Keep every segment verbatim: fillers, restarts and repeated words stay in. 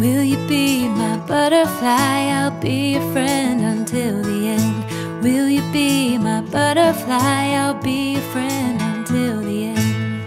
Will you be my butterfly? I'll be your friend until the end. Will you be my butterfly? I'll be your friend until the end.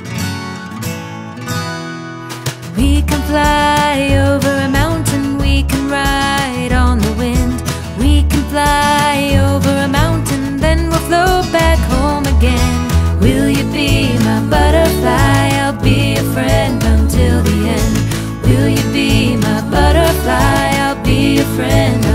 We can fly over a mountain, we can ride on the wind. We can fly over a mountain, then we'll float back home again. Will you be my butterfly? I'll be your friend until the end. Will you be my butterfly? I'll be your friend.